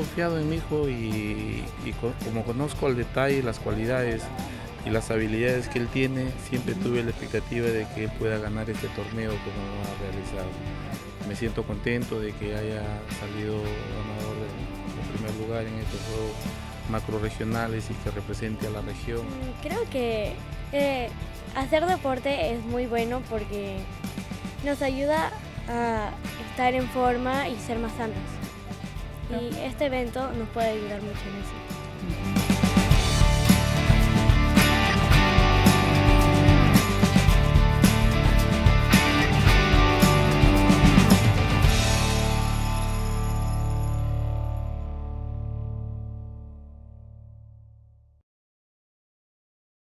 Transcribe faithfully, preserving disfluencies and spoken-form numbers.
confiado en mi hijo y, y co- como conozco al detalle las cualidades y las habilidades que él tiene, siempre tuve la expectativa de que él pueda ganar este torneo como lo ha realizado. Me siento contento de que haya salido ganador de, de primer lugar en estos juegos macro-regionales y que represente a la región. Creo que eh, hacer deporte es muy bueno porque nos ayuda a estar en forma y ser más sanos. Y este evento nos puede ayudar mucho en eso.